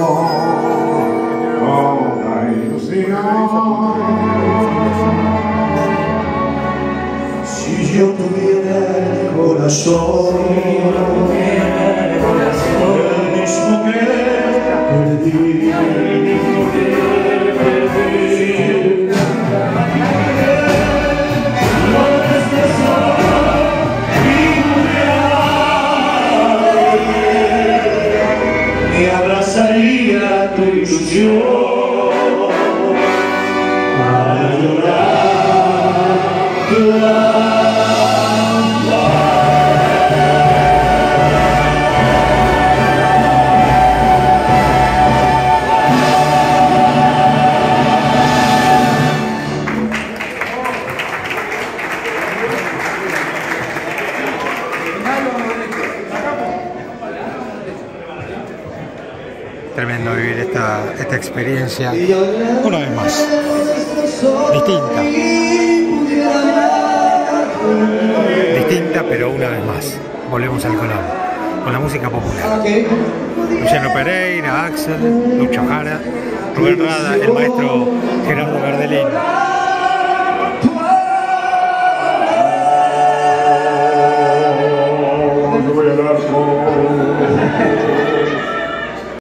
una ilusión. Si yo tuviera el corazón, el mismo que perdí, me abrazaría tu ilusión para llorar, llorar. Tremendo vivir esta experiencia una vez más, distinta pero una vez más. Volvemos al Colón con la música popular. Luciano Pereira, Axel, Lucho Jara, Rubén Rada, el maestro Gerardo Gardelín.